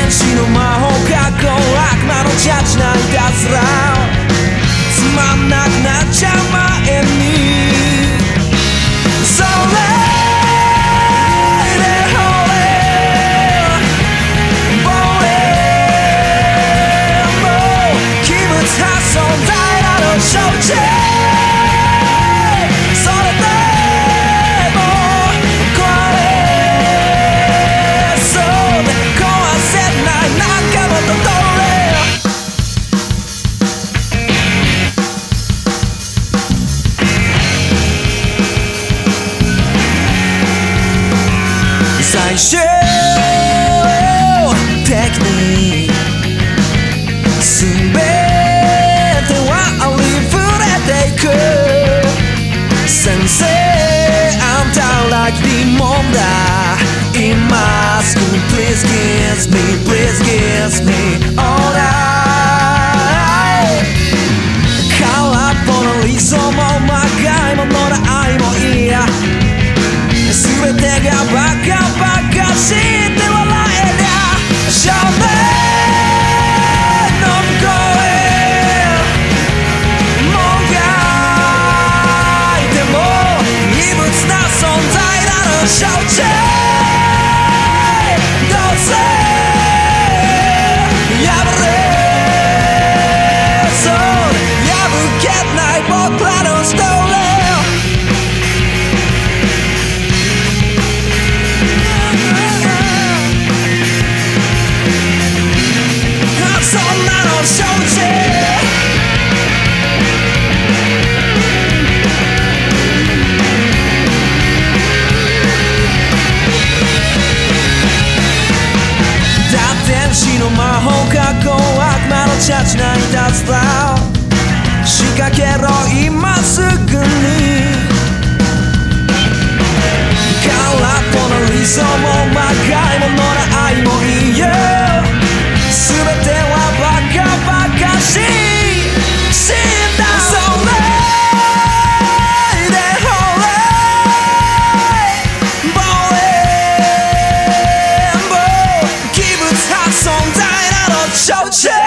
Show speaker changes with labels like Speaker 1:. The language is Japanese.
Speaker 1: 天使の魔法学校悪魔のジャッジないたずらつまんなくなっちゃう前にそれでほれぼれもう器物発存在なの承知最終的に全てはありふれていく先生あんたら疑問だ今すぐ Please kiss me Please kiss me all night 空っぽの理想もまがいものな愛も嫌全てがバカバカしいって笑えりゃ正面の向こうへもがいても異物な存在なの承知どうせ破れそう破けない僕らのストーリー魔法学校悪魔のチャチないたずら仕掛けろ今すぐに空っぽの理想もまがいものな愛もいいよ全てはバカバカしい死んだそれでほれぼれんぼ器物発存在承知